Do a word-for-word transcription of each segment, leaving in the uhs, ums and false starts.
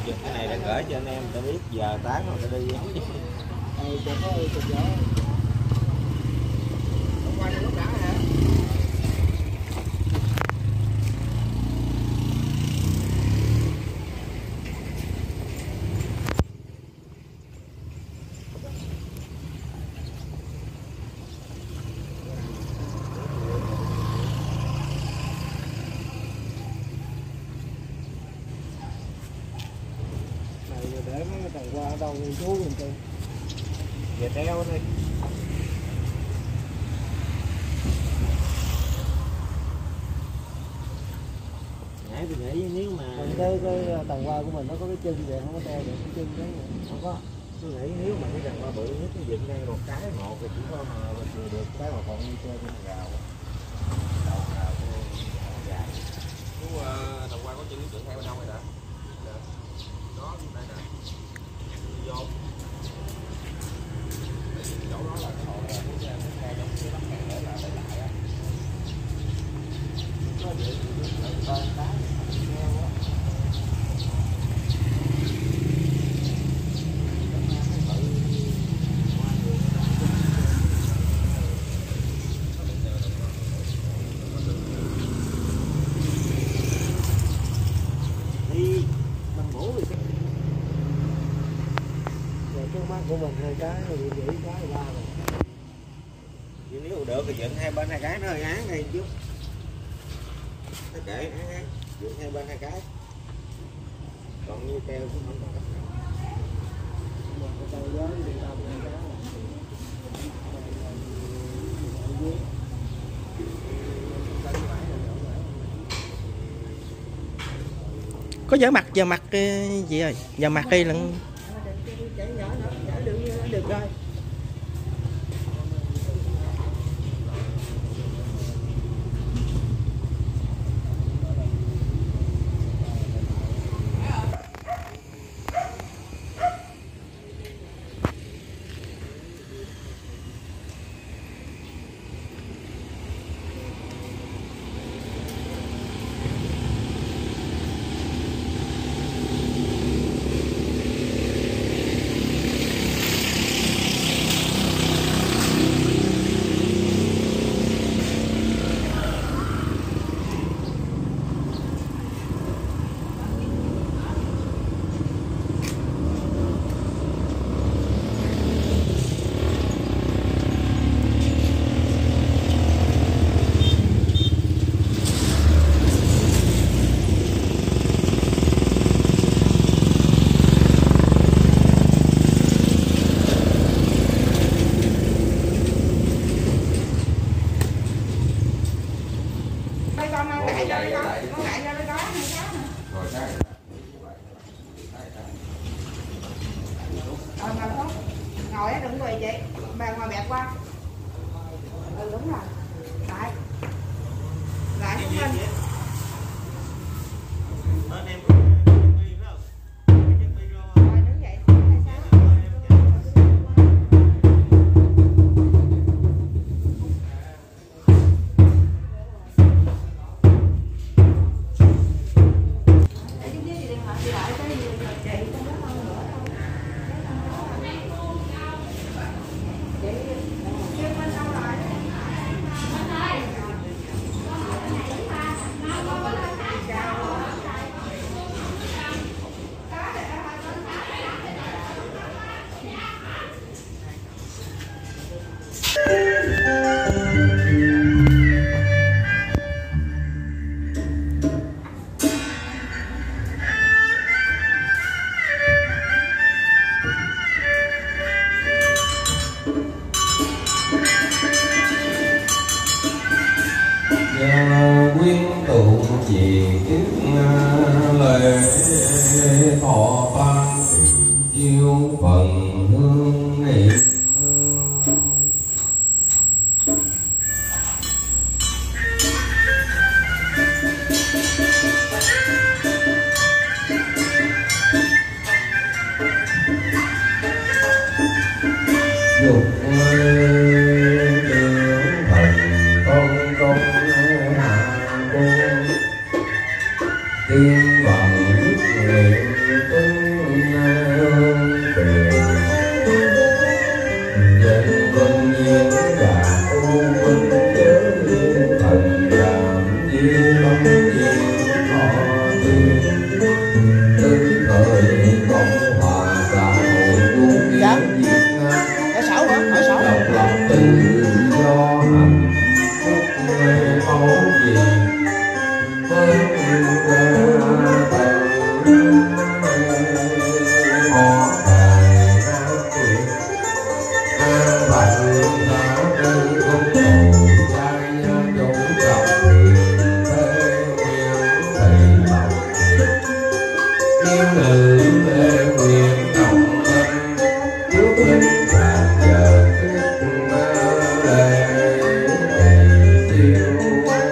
Giờ cái này đang gửi cho anh em để biết giờ tán rồi ta đi. Ừ, cho có cho gió. Hôm qua lúc đã hả? Để mấy cái thằng qua ở đâu chú mình chơi về treo đi. Nãy tôi nghĩ nếu mà mình cái cái tầng qua của mình nó có cái chân vậy không có treo được cái chân đấy không có. Tôi nghĩ nếu mà cái thằng qua bự nhất cái dựng đây một cái một thì chỉ có mà mình được cái mà còn như chơi trên gào đầu gào dài. Chú thằng qua có chân cái tượng hai bên hông rồi đã. Đó đây nè. Vô chỗ đó là cái hồi là cái xe giống cái lắp hàng để là để lại á. Có vậy thì ba cái heo á. Đi bằng mũ thì cái trước mắt của mình hai cái rồi dĩ cái ba rồi. chứ nếu được thì dựng hai bên hai cái nó hơi án hay chút. Nó kệ án án dựng hai bên hai cái. Còn như treo cũng không còn cách nào. Cái tay gió đi đâu hai cái. Có dở mặt giờ mặt gì ơi, giờ mặt đi lận. Được rồi. Ngồi á, đừng quỳ chị, bà ngồi bẹp qua. Ừ đúng rồi. Lại. Lại không lên. Quyến tụ về kiếp lệ thọ ban thì chiêu phần hương niệm dục đường thần công công hạ cô tiên bằng nguyện tinh từ thời cộng hòa xã hội chủ nghĩa Dạ. Việt Nam, Hỏi sáu hả? Hỏi sáu. độc lập tự do hạnh phúc ngày ấu gì với ra từ họ bài ra quyền an phận đã đơn công cầu trai chủ trọng thiện thế nguyện thầy lòng thiên nữ lễ nguyện đồng tâm trước linh tràn chờ lễ siêu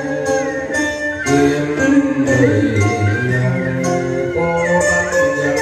kiếm người cô văn nhân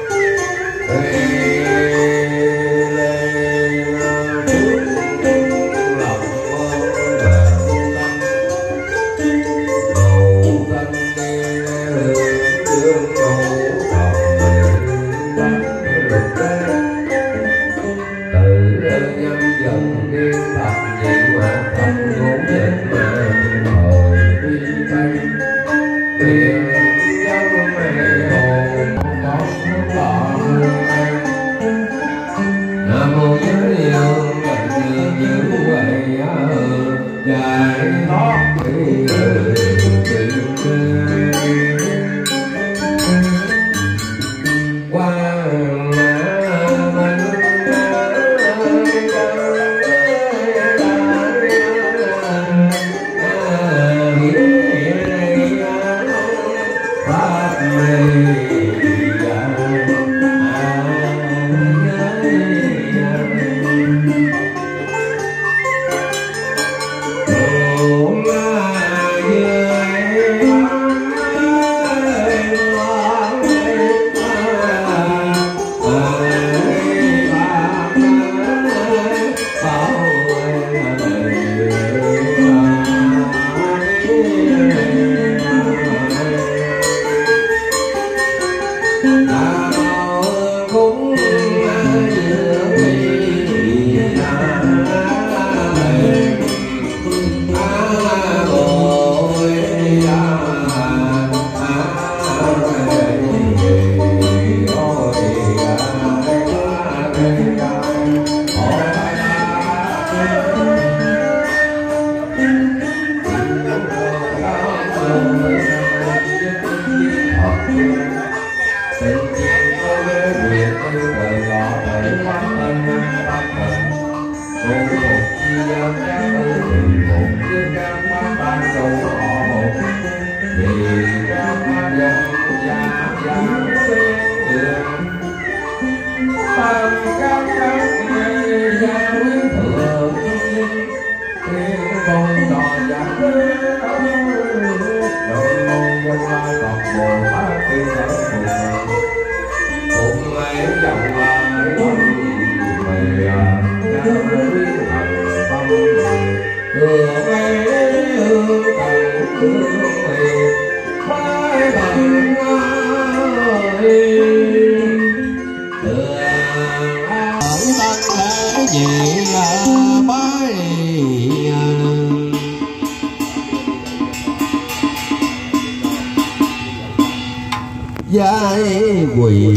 giai quỷ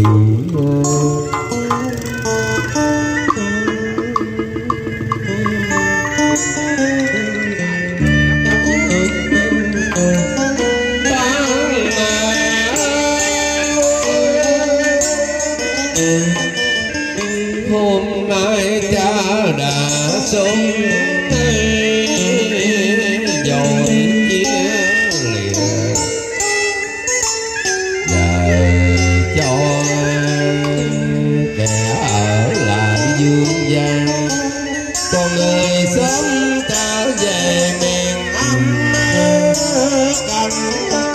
hôm nay cha đã sống dầu chia lìa cho kẻ ở lại dương gian, còn người sớm trở về miền âm canh.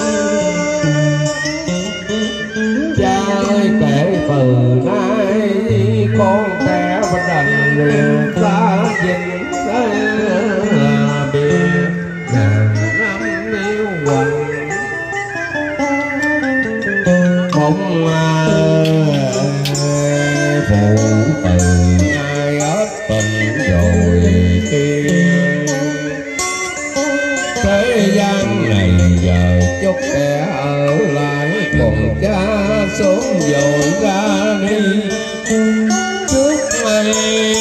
Cha kể từ nay con kẻ vẫn đành liền xa dinh biệt ngàn năm yêu hoành. Bóng phụ từ ai ớt tình rồi kia, thế gian này giờ chúc kẻ ở lại còn cha sớm dội ra đi trước mây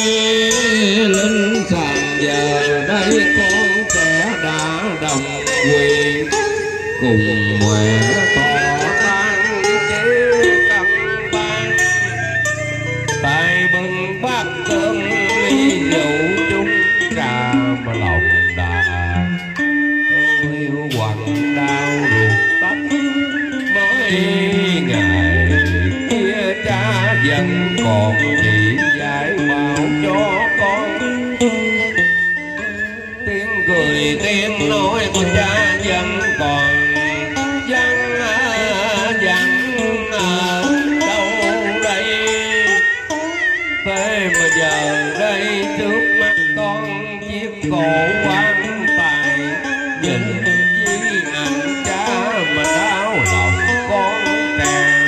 linh sàn giờ đây con trẻ đã đồng quyền cùng mẹ tỏ tan chế cân ban tay bưng bát cơm ly rượu chung trà mà lòng đà yêu quằn đau ruột tóc mới ngày kia cha vẫn còn chỉ dạy bảo cho con tiếng cười tiếng nói của cha vẫn còn vẫn vẫn ở đâu đây thế mà giờ đây trước mắt con chiếc cổ quan tài nhìn với ảnh cha mà đau lòng con tràn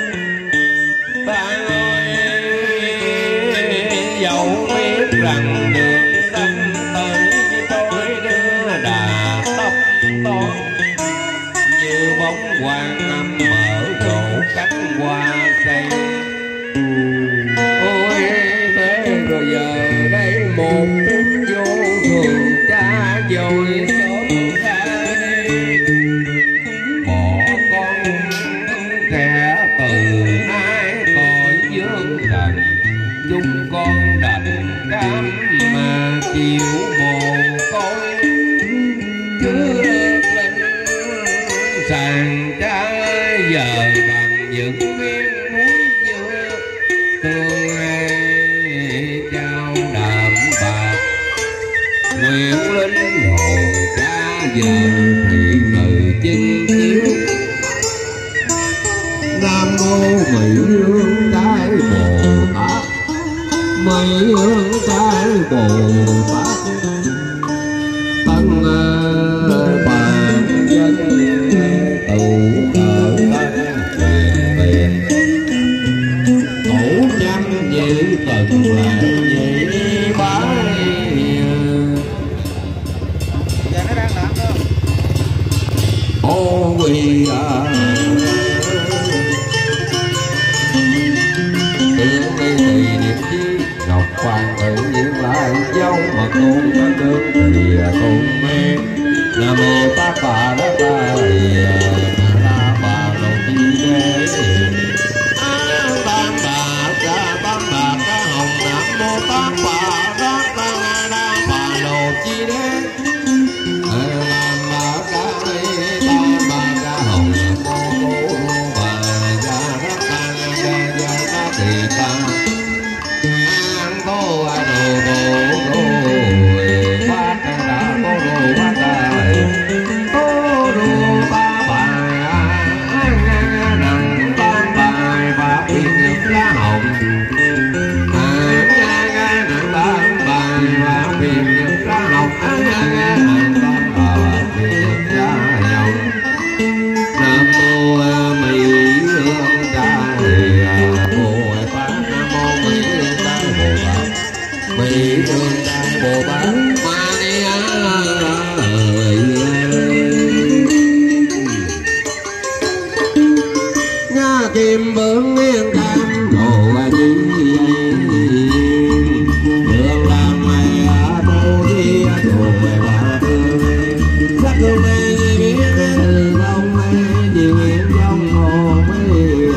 ta ơi dẫu biết rằng đường sanh tử như tôi đưa đà tóc to như bóng hoàng âm mở rộ cánh hoa cây ôi thế rồi giờ đây một phút vô thường cha rồi sớm ra đi bỏ con trẻ từ nay cõi dương trần chúng con đành cam mà chịu mồ côi chưa linh sàn cha giờ bằng những miếng muối dưa tương ai trao đạm bạc nguyện linh hồn cha giờ thì ngự chinh chiếu nam mô mỹ hương cái bồ tát mỹ hương cái bồ tát tân bàn dân tụ ở tân quyền tiền tổ chăm giữ cần lại nhị bái Giờ nó đang làm đó. ô quỳ à tiếng đi thì niệm chi ngọc hoàng tự nhiên lại dấu mà con có được thì con mê nam mô tát bà đát đa la bà lô chi đế a tam bà cha tam bà ca hồng nam mô tát bà đát đa la bà lô chi đế nam bà ca tam bà ca hồng nam mô cô bà gia đát đa gia gia đát thị ta an tô a đồ đồ đồ phát đà tô đồ phát đà tô đồ ba bài nặng tam bài và phiền nhật lá hồng nặng tam bài và phiền nhật lá hồng nặng tam bài và phiền nhật lá hồng nam mô mỹ hương cái bồ tát nam mô mỹ hương cái bồ tát mỹ hương cái bồ tát ma ni nga kim bướng nghiêng cam đồ chi đường làm mày đồ đi đồ về ba thương sắc thương mê biết lòng mê điều nguyện trong hồ mê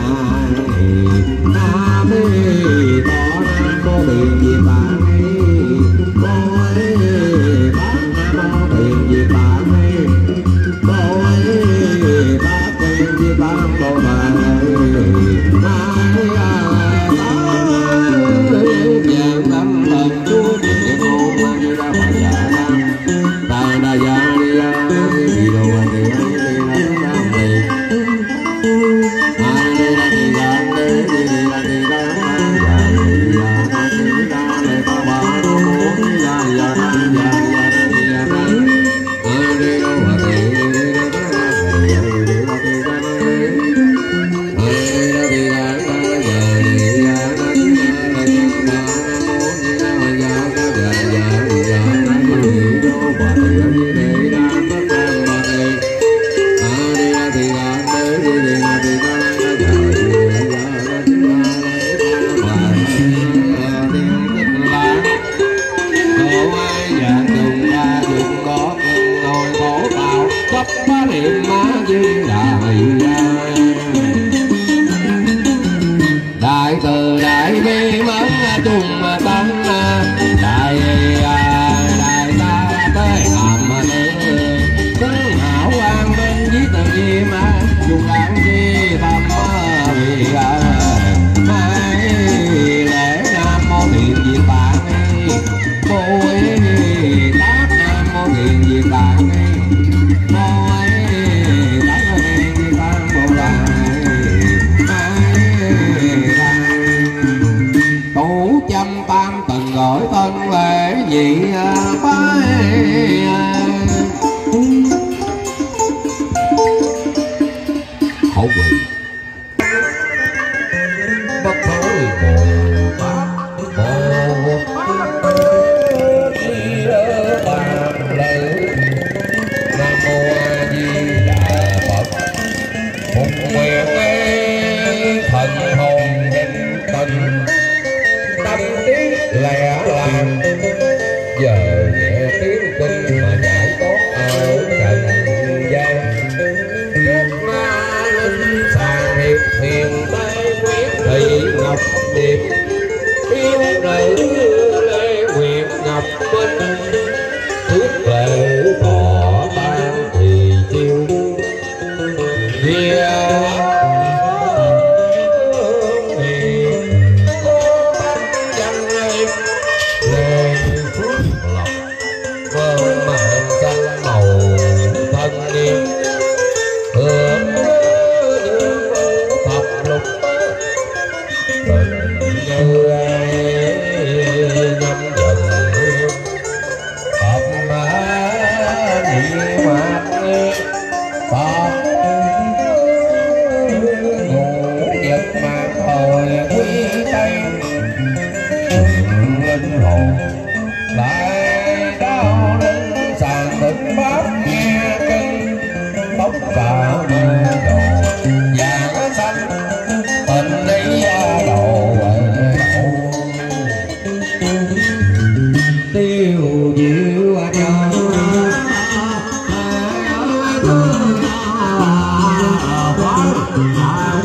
na mê tỏ nam cô biển gì bà mê cô ấy bán nam mô biển gì bà mê cô ấy bán tiền gì bán cô bà mê niệm yêu nữ lê nguyện ngọc minh thuyết lệ bỏ ban thì chiêu kia Hãy subscribe cho kênh Ghiền Mì Gõ để không bỏ lỡ